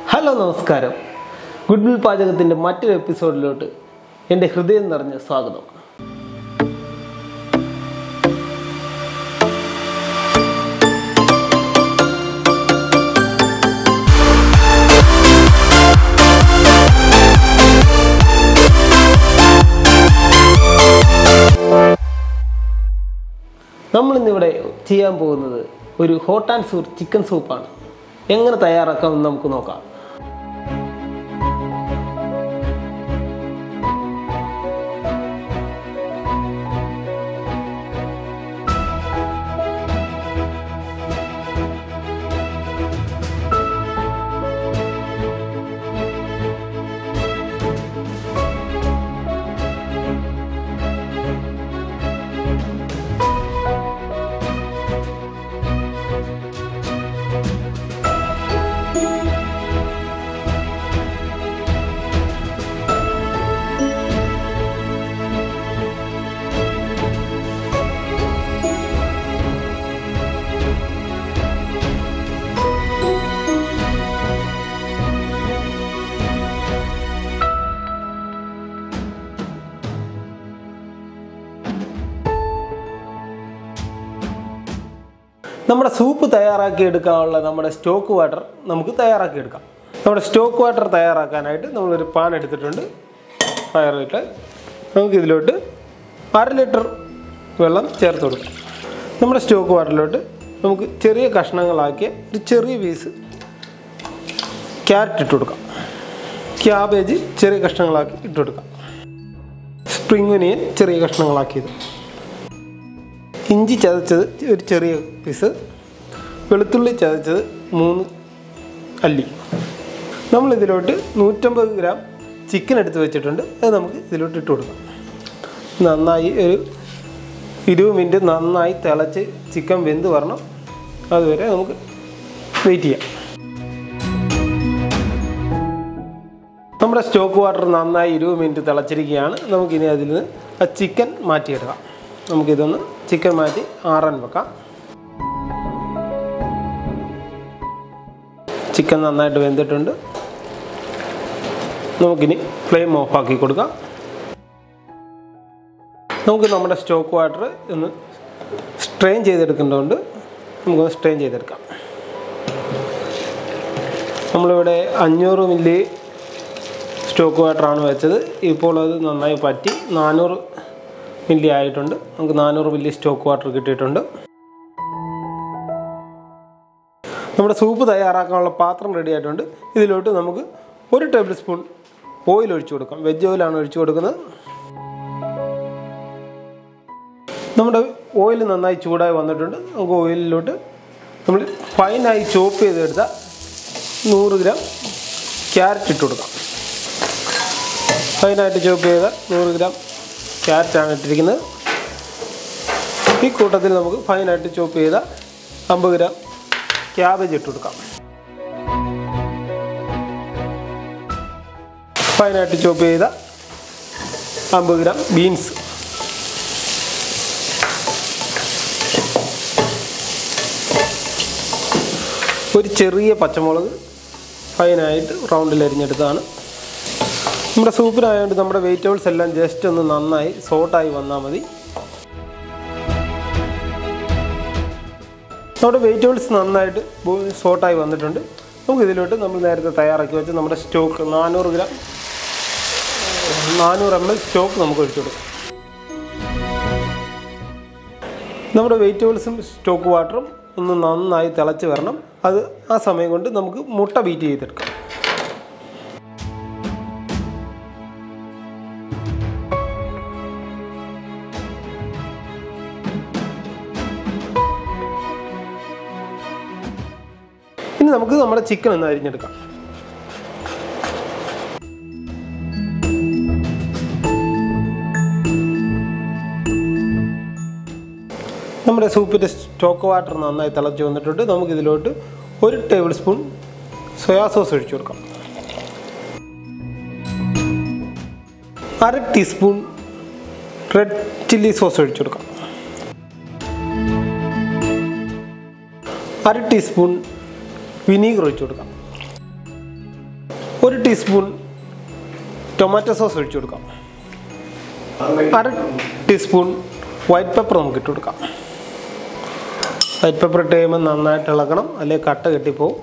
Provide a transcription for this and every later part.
Hello നമസ്കാരം. Goodwill പാചകത്തിൻ്റെ മറ്റൊരു എപ്പിസോഡിലോട്ട് എൻ്റെ ഹൃദയം നിറഞ്ഞ സ്വാഗതം. നമ്മളിന്നിവിടെ ചെയ്യാൻ പോകുന്നത് ഒരു ഹോട്ട് ആൻഡ് സൂർ ചിക്കൻ സൂപ്പാണ്. എങ്ങനെ തയ്യാറാക്കാമെന്ന് നമുക്ക് നോക്കാം. നമ്മുടെ സൂപ്പ് തയ്യാറാക്കിയെടുക്കാനുള്ള നമ്മുടെ സ്റ്റോക്ക് വാട്ടർ നമുക്ക് തയ്യാറാക്കിയെടുക്കാം. നമ്മുടെ സ്റ്റോക്ക് വാട്ടർ തയ്യാറാക്കാനായിട്ട് നമ്മളൊരു പാൻ എടുത്തിട്ടുണ്ട്. ഫയറിട്ട് നമുക്കിതിലോട്ട് 1/2 ലിറ്റർ വെള്ളം ചേർത്ത് കൊടുക്കാം. നമ്മുടെ സ്റ്റോക്ക് വാട്ടറിലോട്ട് നമുക്ക് ചെറിയ കഷ്ണങ്ങളാക്കിയ ഒരു ചെറിയ പീസ് ക്യാരറ്റ് ഇട്ട് കൊടുക്കാം. ക്യാബേജ് ചെറിയ കഷ്ണങ്ങളാക്കി ഇട്ട് കൊടുക്കാം. സ്പ്രിംഗ് ഒനിയൻ ചെറിയ കഷ്ണങ്ങളാക്കിയത്, ഇഞ്ചി ചതച്ചത് ഒരു ചെറിയ പീസ്, വെളുത്തുള്ളി ചതച്ചത് 3 അല്ലി. നമ്മളിതിലോട്ട് 150 ഗ്രാം ചിക്കൻ എടുത്ത് വെച്ചിട്ടുണ്ട്. അത് നമുക്ക് ഇതിലോട്ട് ഇട്ട് കൊടുക്കാം. നന്നായി ഒരു 20 മിനിറ്റ് നന്നായി തിളച്ച് ചിക്കൻ വെന്ത് വരണം. അതുവരെ നമുക്ക് വെയിറ്റ് ചെയ്യാം. നമ്മുടെ സ്റ്റോക്ക് വാട്ടർ നന്നായി 20 മിനിറ്റ് തിളച്ചിരിക്കുകയാണ്. നമുക്കിനി അതിൽ നിന്ന് ആ ചിക്കൻ മാറ്റിയെടുക്കാം. നമുക്കിതൊന്ന് ചിക്കൻ മാറ്റി ആറാൻ വെക്കാം. ചിക്കൻ നന്നായിട്ട് വെന്തിട്ടുണ്ട്. നമുക്കിനി ഫ്ലെയിം ഓഫാക്കി കൊടുക്കാം. നമുക്ക് നമ്മുടെ സ്റ്റോക്ക് വാട്ടർ ഒന്ന് സ്ട്രെയിൻ ചെയ്തെടുക്കേണ്ടതുകൊണ്ട് നമുക്കൊന്ന് സ്ട്രെയിൻ ചെയ്തെടുക്കാം. നമ്മളിവിടെ 500 മില്ലി സ്റ്റോക്ക് വാട്ടറാണ് വെച്ചത്. ഇപ്പോൾ അത് നന്നായി പറ്റി 400 മില്ലി ആയിട്ടുണ്ട്. നമുക്ക് 400 മില്ലി സ്റ്റോക്ക് വാട്ടർ കിട്ടിയിട്ടുണ്ട്. നമ്മുടെ സൂപ്പ് തയ്യാറാക്കാനുള്ള പാത്രം റെഡി ആയിട്ടുണ്ട്. ഇതിലോട്ട് നമുക്ക് 1 ടേബിൾ സ്പൂൺ ഓയിൽ ഒഴിച്ചു കൊടുക്കാം. വെജ് ഓയിലാണ് ഒഴിച്ചു കൊടുക്കുന്നത്. നമ്മുടെ ഓയിൽ നന്നായി ചൂടായി വന്നിട്ടുണ്ട്. നമുക്ക് ഓയിലിലോട്ട് നമ്മൾ ഫൈനായി ചോപ്പ് ചെയ്തെടുത്ത 100 ഗ്രാം ക്യാരറ്റ് ഇട്ട് കൊടുക്കാം. ഫൈനായിട്ട് ചോപ്പ് ചെയ്ത 100 ഗ്രാം ക്യാരറ്റാണ് ഇട്ടിരിക്കുന്നത്. ഈ കൂട്ടത്തിൽ നമുക്ക് ഫൈനായിട്ട് ചോപ്പ് ചെയ്ത 50 ഗ്രാം ക്യാബേജ് ഇട്ട് കൊടുക്കാം. ഫൈനായിട്ട് ചോപ്പ് ചെയ്ത 50 ഗ്രാം ബീൻസ്, ഒരു ചെറിയ പച്ചമുളക് ഫൈനായിട്ട് റൗണ്ടിൽ അരിഞ്ഞെടുത്താണ്. നമ്മുടെ സൂപ്പിനായതുകൊണ്ട് നമ്മുടെ വെജിറ്റബിൾസ് എല്ലാം ജസ്റ്റ് ഒന്ന് നന്നായി സോട്ടായി വന്നാൽ മതി. നമ്മുടെ വെജിറ്റബിൾസ് നന്നായിട്ട് സോട്ടായി വന്നിട്ടുണ്ട്. നമുക്കിതിലോട്ട് നമ്മൾ നേരത്തെ തയ്യാറാക്കി വെച്ച് നമ്മുടെ സ്റ്റോക്ക് 400 ml സ്റ്റോക്ക് നമുക്ക് ഒഴിച്ചു കൊടുക്കാം. നമ്മുടെ വെജിറ്റബിൾസും സ്റ്റോക്ക് വാട്ടറും ഒന്ന് നന്നായി തിളച്ച് വരണം. അത് ആ സമയം കൊണ്ട് നമുക്ക് മുട്ട ബീറ്റ് ചെയ്തെടുക്കാം. ഇനി നമുക്ക് നമ്മുടെ ചിക്കൻ ഒന്ന് അരിഞ്ഞെടുക്കാം. നമ്മുടെ സൂപ്പിൻ്റെ സ്റ്റോക്ക് വാട്ടർ നന്നായി തിളച്ച് വന്നിട്ടുണ്ട്. നമുക്കിതിലോട്ട് 1 ടേബിൾ സ്പൂൺ സോയാ സോസ് ഒഴിച്ചു കൊടുക്കാം. 1/2 ടീസ്പൂൺ റെഡ് ചില്ലി സോസ് ഒഴിച്ചു കൊടുക്കാം. 1/2 ടീസ്പൂൺ വിനീഗർ ഒഴിച്ചു കൊടുക്കാം. 1 ടീസ്പൂൺ ടൊമാറ്റോ സോസ് ഒഴിച്ചു കൊടുക്കാം. 1/2 ടീസ്പൂൺ വൈറ്റ് പെപ്പർ നമുക്ക് ഇട്ട് കൊടുക്കാം. വൈറ്റ് പെപ്പർ ഇട്ട് കഴിയുമ്പോൾ നന്നായിട്ട് ഇളക്കണം, അല്ലെങ്കിൽ കട്ട കെട്ടിപ്പോവും.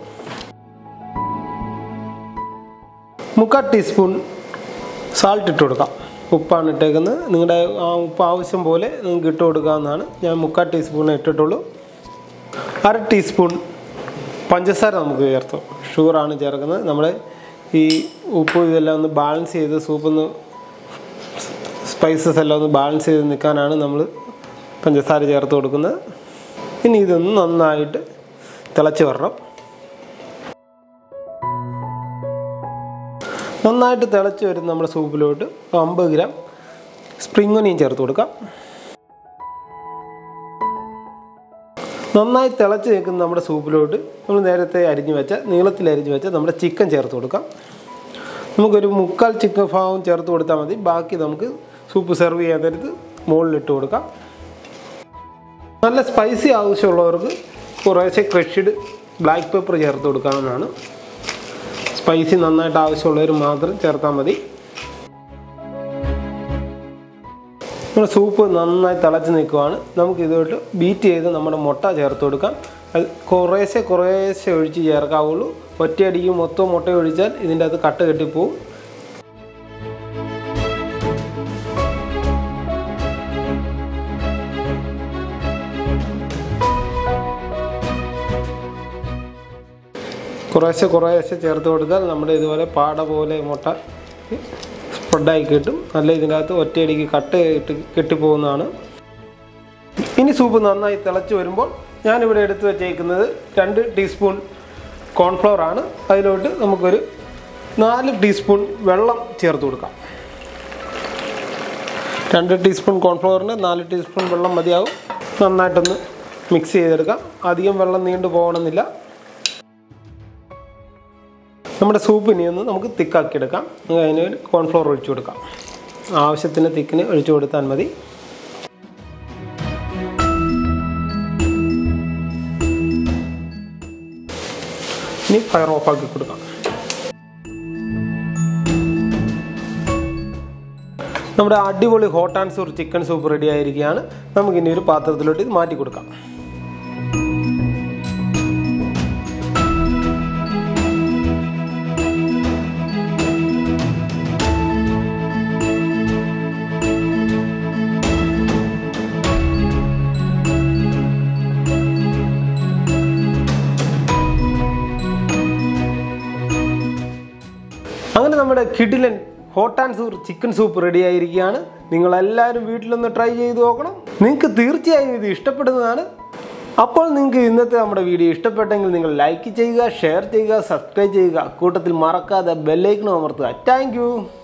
3/4 ടീസ്പൂൺ സാൾട്ട് ഇട്ട് കൊടുക്കാം. ഉപ്പാണ് ഇട്ടേക്കുന്നത്. നിങ്ങളുടെ ആ ഉപ്പ് ആവശ്യം പോലെ നിങ്ങൾക്ക് ഇട്ട് കൊടുക്കാവുന്നതാണ്. ഞാൻ 3/4 ടീസ്പൂൺ ഇട്ടിട്ടുള്ളൂ. 1/2 ടീസ്പൂൺ പഞ്ചസാര നമുക്ക് ചേർത്തു. ഷുഗറാണ് ചേർക്കുന്നത്. നമ്മൾ ഈ ഉപ്പ് ഇതെല്ലാം ഒന്ന് ബാലൻസ് ചെയ്ത് സൂപ്പൊന്ന് സ്പൈസസ് എല്ലാം ഒന്ന് ബാലൻസ് ചെയ്ത് നിൽക്കാനാണ് നമ്മൾ പഞ്ചസാര ചേർത്ത് കൊടുക്കുന്നത്. ഇനി ഇതൊന്ന് നന്നായിട്ട് തിളച്ച് വരണം. നന്നായിട്ട് തിളച്ച് വരുന്ന നമ്മുടെ സൂപ്പിലോട്ട് 50 ഗ്രാം സ്പ്രിംഗ് ഒനിയൻ ചേർത്ത് കൊടുക്കാം. നന്നായി തിളച്ച് നിൽക്കുന്ന നമ്മുടെ സൂപ്പിലോട്ട് നമ്മൾ നേരത്തെ നീളത്തിൽ അരിഞ്ഞു വെച്ച നമ്മുടെ ചിക്കൻ ചേർത്ത് കൊടുക്കാം. നമുക്കൊരു 1/4 ചിക്കൻ ഭാഗം ചേർത്ത് കൊടുത്താൽ മതി. ബാക്കി നമുക്ക് സൂപ്പ് സെർവ് ചെയ്യാൻ നേരത്ത് മുകളിലിട്ട് കൊടുക്കാം. നല്ല സ്പൈസി ആവശ്യമുള്ളവർക്ക് കുറേശ്ശെ ക്രഷ്ഡ് ബ്ലാക്ക് പെപ്പർ ചേർത്ത് കൊടുക്കാവുന്നതാണ്. സ്പൈസി നന്നായിട്ട് ആവശ്യമുള്ളവർ മാത്രം ചേർത്താൽ മതി. നമ്മുടെ സൂപ്പ് നന്നായി തിളച്ച് നിൽക്കുവാണ്. നമുക്ക് ഇതോട്ട് ബീറ്റ് ചെയ്ത് നമ്മുടെ മുട്ട ചേർത്ത് കൊടുക്കാം. അത് കുറേശ്ശെ ഒഴിച്ച് ചേർക്കാവുള്ളൂ. ഒറ്റയടിക്ക് മൊത്തം മുട്ട ഒഴിച്ചാൽ ഇതിൻ്റെ അകത്ത് കട്ട കെട്ടിപ്പോവും. കുറേശ്ശെ ചേർത്ത് കൊടുത്താൽ നമ്മുടെ ഇതുപോലെ പാട പോലെ മുട്ട സ്പ്രെഡായി കിട്ടും. നല്ല ഇതിനകത്ത് ഒറ്റയടിക്ക് കെട്ടിപ്പോകുന്നതാണ്. ഇനി സൂപ്പ് നന്നായി തിളച്ച് വരുമ്പോൾ ഞാനിവിടെ എടുത്ത് വെച്ചേക്കുന്നത് 2 ടീസ്പൂൺ കോൺഫ്ലവർ ആണ്. അതിലോട്ട് നമുക്കൊരു 4 ടീസ്പൂൺ വെള്ളം ചേർത്ത് കൊടുക്കാം. 2 ടീസ്പൂൺ കോൺഫ്ലവറിന് 4 ടീസ്പൂൺ വെള്ളം മതിയാവും. നന്നായിട്ടൊന്ന് മിക്സ് ചെയ്തെടുക്കാം. അധികം വെള്ളം നീണ്ടു പോകണമെന്നില്ല. നമ്മുടെ സൂപ്പ് ഇനിയൊന്ന് നമുക്ക് തിക്കാക്കി എടുക്കാം. അതിന് കോൺഫ്ലവർ ഒഴിച്ചു കൊടുക്കാം. ആവശ്യത്തിന് തിക്കിന് ഒഴിച്ചു കൊടുത്താൽ മതി. ഇനി ഫയർ ഓഫാക്കി കൊടുക്കാം. നമ്മുടെ അടിപൊളി hot and sour chicken soup ready ആയിരിക്കുകയാണ്. നമുക്കിനി ഒരു പാത്രത്തിലോട്ട് ഇത് മാറ്റി കൊടുക്കാം. അങ്ങനെ നമ്മുടെ കിടിലൻ hot and sour chicken soup ready ആയിരിക്കുകയാണ്. നിങ്ങളെല്ലാവരും വീട്ടിലൊന്ന് ട്രൈ ചെയ്ത് നോക്കണം. നിങ്ങൾക്ക് തീർച്ചയായും ഇത് ഇഷ്ടപ്പെടുന്നതാണ്. അപ്പോൾ നിങ്ങൾക്ക് ഇന്നത്തെ നമ്മുടെ വീഡിയോ ഇഷ്ടപ്പെട്ടെങ്കിൽ നിങ്ങൾ ലൈക്ക് ചെയ്യുക, ഷെയർ ചെയ്യുക, സബ്സ്ക്രൈബ് ചെയ്യുക. കൂട്ടത്തിൽ മറക്കാതെ ബെൽ ഐക്കൺ അമർത്തുക. Thank U.